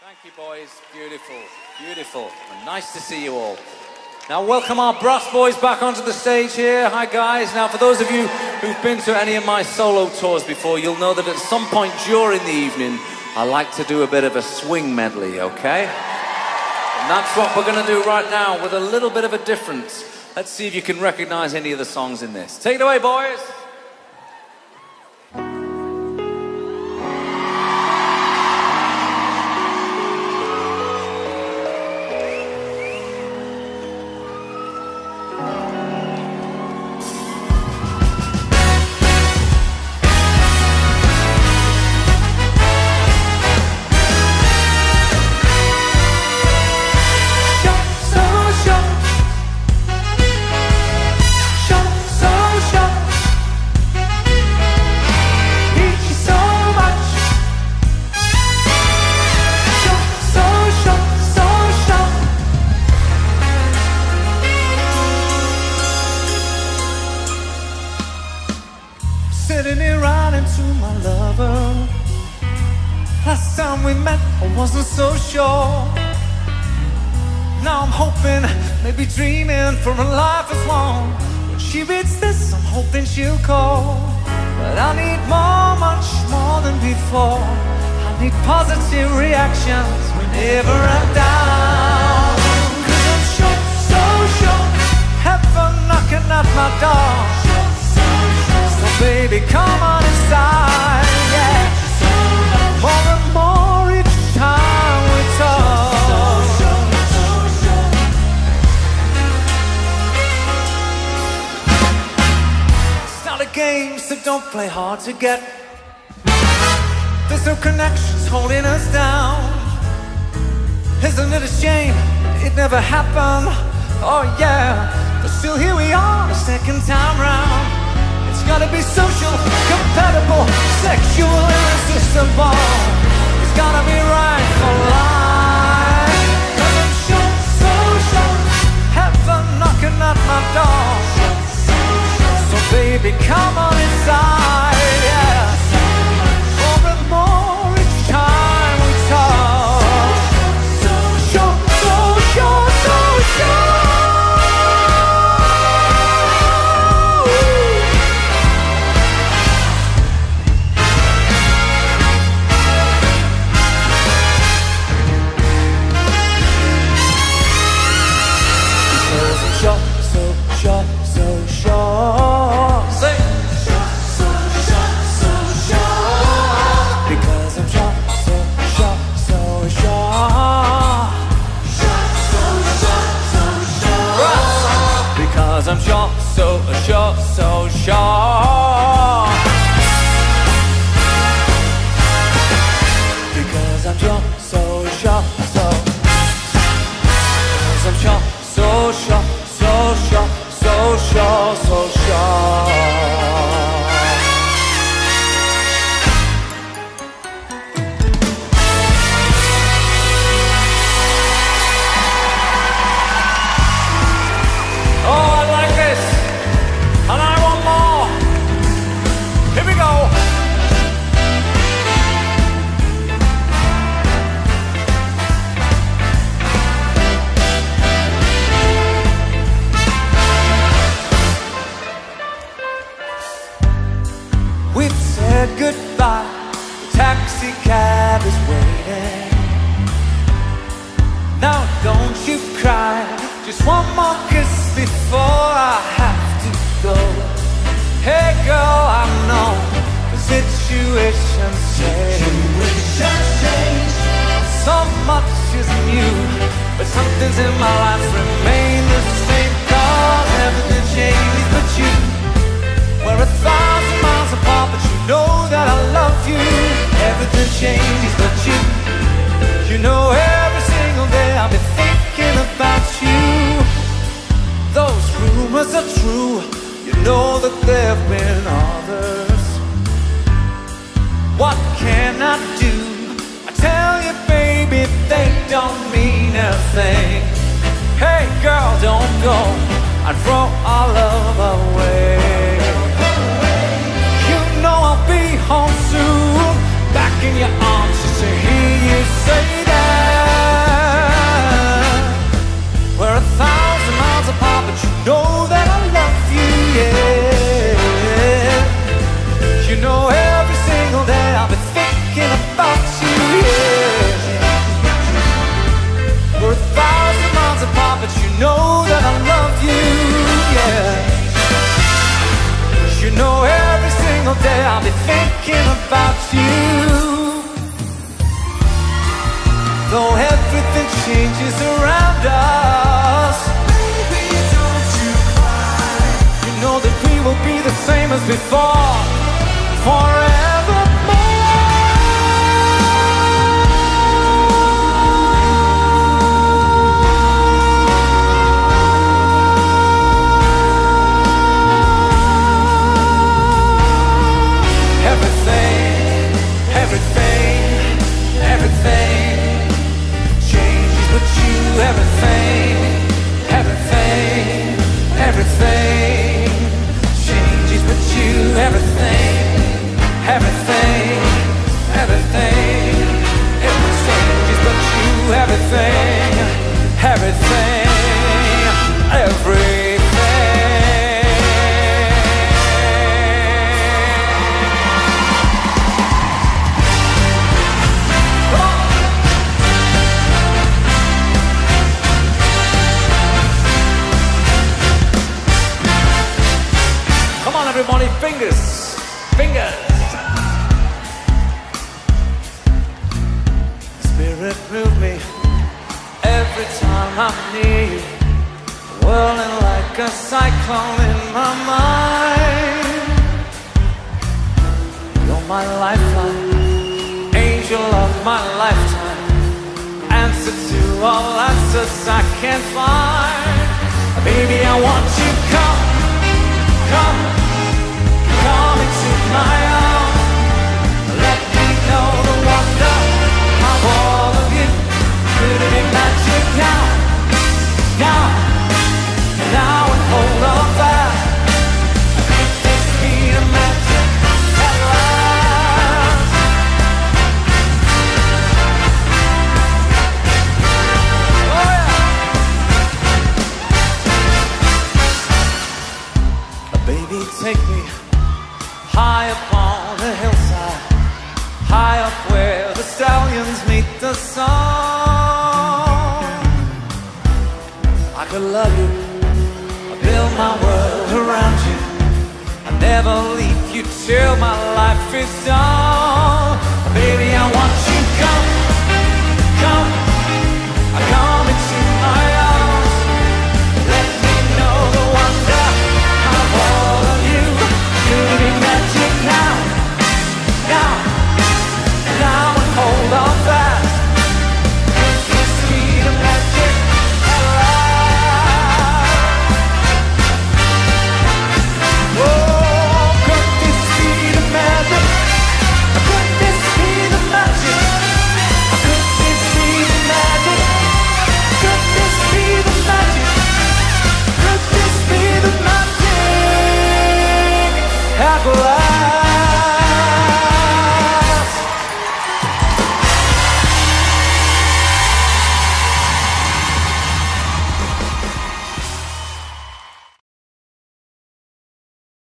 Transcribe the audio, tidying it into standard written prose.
Thank you, boys. Beautiful, beautiful. And nice to see you all. Now, welcome our brass boys back onto the stage here. Hi, guys. Now, for those of you who've been to any of my solo tours before, you'll know that at some point during the evening, I like to do a bit of a swing medley, okay? And that's what we're going to do right now with a little bit of a difference. Let's see if you can recognize any of the songs in this. Take it away, boys. Sitting here writing to my lover. Last time we met I wasn't so sure. Now I'm hoping, maybe dreaming for a life as one. When she reads this, I'm hoping she'll call. But I need more, much more than before. I need positive reactions whenever I'm down. 'Cause I'm sure, so sure, heaven knocking at my door. So baby, come on inside, yeah. More and more each time we talk. It's not a game, so don't play hard to get. There's no connections holding us down. Isn't it a shame it never happened? Oh yeah, but still here we are the second time round. It's gotta be social, compatible, sexual, irresistible. It's gotta be right for life. 'Cause I'm sure, so sure, heaven knocking at my door. So baby, come on inside, yeah. More and more each time we talk. So sure, so sure, so sure. I'm sure, so sure, so sure. Because I'm sure, so sure, so. Because I'm sure, so sure, so sure, so sure, so sure. We've said goodbye, the taxi cab is waiting. Now don't you cry, just one more kiss before I have to go. Hey girl, I know the situation's changed. So much is new, but some things in my life remain the same. 'Cause everything changes but you. We're 1,000 miles apart, but you know that I love you. Everything changes but you. You know every single day I'll be thinking about you. Those rumors are true. You know that there have been others. What can I do? I tell you, baby, they don't mean a thing. Hey girl, don't go and throw our love away. You know I'll be home soon, back in your arms just to hear you say that. though everything changes around us. Baby, don't you cry. You know that we will be the same as before, forevermore. Everything changes but you. Everything changes but you. Everything it changes but you. Everything. Everybody, fingers. Spirit move me every time I'm near you, whirling like a cyclone in my mind. You're my lifeline, angel of my lifetime, answer to all answers I can't find. Baby, I want you, come into my arms. Let me know the wonder of all of you. Could it be magic now and hold on fast? Could this be the magic at last? Oh yeah. Baby, take me high upon the hillside, high up where the stallions meet the sun. I could love you, I build my world around you, I never leave you till my life is done. Baby, I want you, come